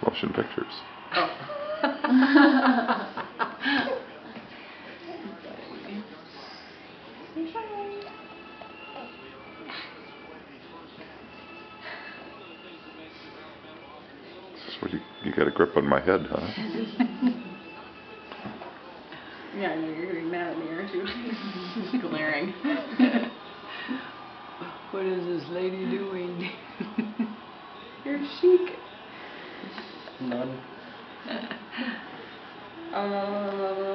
motion pictures. Oh. This is what you got a grip on my head, huh? Yeah, you're getting mad at me, aren't you? Glaring. What is this lady doing? You're chic. None.